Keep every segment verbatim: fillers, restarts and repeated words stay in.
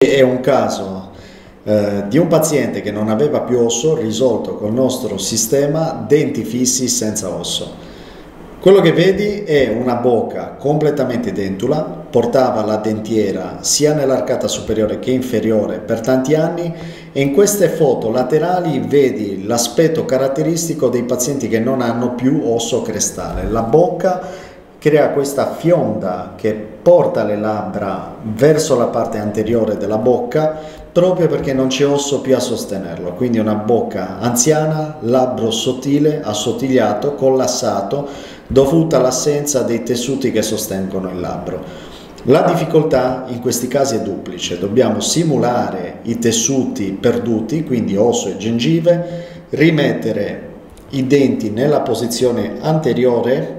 È un caso eh, di un paziente che non aveva più osso risolto col nostro sistema denti fissi senza osso. Quello che vedi è una bocca completamente dentula, portava la dentiera sia nell'arcata superiore che inferiore per tanti anni e in queste foto laterali vedi l'aspetto caratteristico dei pazienti che non hanno più osso crestale. La bocca crea questa fionda che porta le labbra verso la parte anteriore della bocca proprio perché non c'è osso più a sostenerlo, quindi una bocca anziana, labbro sottile, assottigliato, collassato, dovuta all'assenza dei tessuti che sostengono il labbro. La difficoltà in questi casi è duplice: dobbiamo simulare i tessuti perduti, quindi osso e gengive, rimettere i denti nella posizione anteriore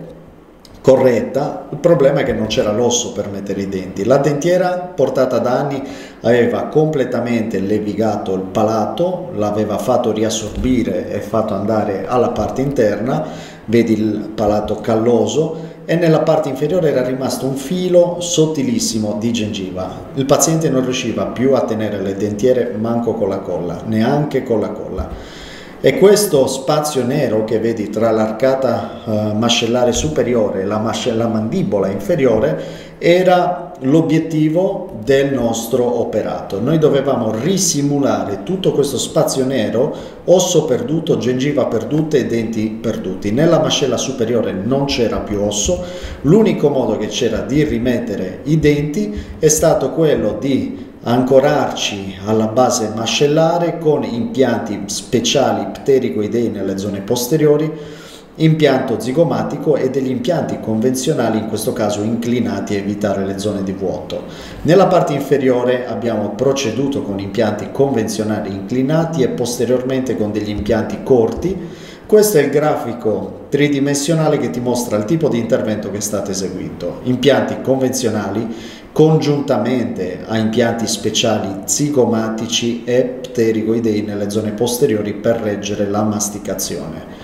corretta. Il problema è che non c'era l'osso per mettere i denti. La dentiera portata da anni aveva completamente levigato il palato, l'aveva fatto riassorbire e fatto andare alla parte interna, vedi il palato calloso, e nella parte inferiore era rimasto un filo sottilissimo di gengiva. Il paziente non riusciva più a tenere le dentiere manco con la colla, neanche con la colla. E questo spazio nero che vedi tra l'arcata eh, mascellare superiore e la, la mandibola inferiore era l'obiettivo del nostro operato. Noi dovevamo risimulare tutto questo spazio nero, osso perduto, gengiva perduta e denti perduti. Nella mascella superiore non c'era più osso, l'unico modo che c'era di rimettere i denti è stato quello di ancorarci alla base mascellare con impianti speciali ptericoidei nelle zone posteriori, impianto zigomatico e degli impianti convenzionali, in questo caso inclinati, a evitare le zone di vuoto. Nella parte inferiore abbiamo proceduto con impianti convenzionali inclinati e posteriormente con degli impianti corti. Questo è il grafico tridimensionale che ti mostra il tipo di intervento che è stato eseguito. Impianti convenzionali congiuntamente a impianti speciali zigomatici e ptericoidei nelle zone posteriori per reggere la masticazione.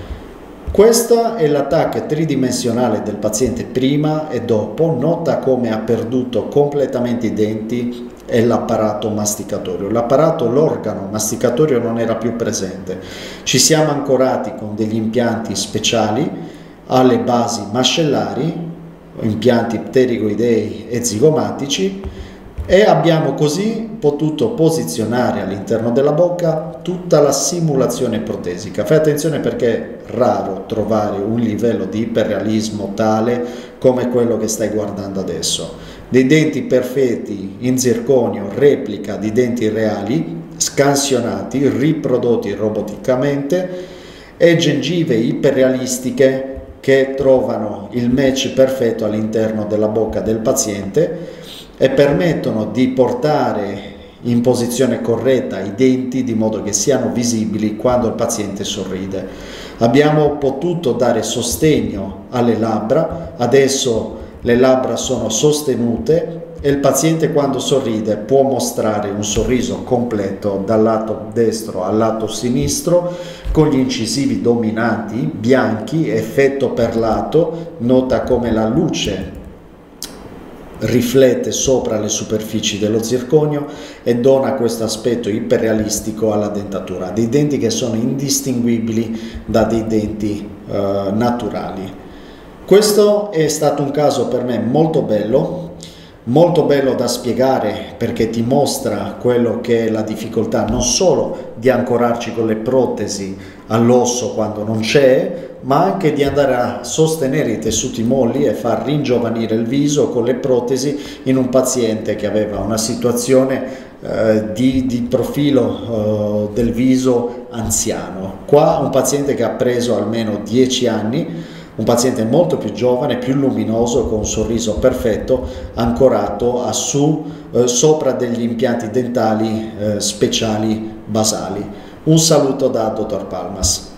Questa è l'attacco tridimensionale del paziente prima e dopo. Nota come ha perduto completamente i denti e l'apparato masticatorio. L'apparato, l'organo masticatorio non era più presente. Ci siamo ancorati con degli impianti speciali alle basi mascellari, impianti ptericoidei e zigomatici, e abbiamo così potuto posizionare all'interno della bocca tutta la simulazione protesica. Fai attenzione perché è raro trovare un livello di iperrealismo tale come quello che stai guardando adesso. Dei denti perfetti in zirconio, replica di denti reali, scansionati, riprodotti roboticamente, e gengive iperrealistiche che trovano il match perfetto all'interno della bocca del paziente e permettono di portare in posizione corretta i denti di modo che siano visibili quando il paziente sorride. Abbiamo potuto dare sostegno alle labbra, adesso le labbra sono sostenute e il paziente quando sorride può mostrare un sorriso completo dal lato destro al lato sinistro, con gli incisivi dominanti bianchi, effetto perlato. Nota come la luce riflette sopra le superfici dello zirconio e dona questo aspetto iperrealistico alla dentatura, dei denti che sono indistinguibili da dei denti eh, naturali. Questo è stato un caso per me molto bello, molto bello da spiegare, perché ti mostra quello che è la difficoltà non solo di ancorarci con le protesi all'osso quando non c'è, ma anche di andare a sostenere i tessuti molli e far ringiovanire il viso con le protesi in un paziente che aveva una situazione eh, di, di profilo eh, del viso anziano. Qua un paziente che ha preso almeno dieci anni, un paziente molto più giovane, più luminoso, con un sorriso perfetto, ancorato a su, eh, sopra degli impianti dentali eh, speciali basali. Un saluto da dottor Palmas.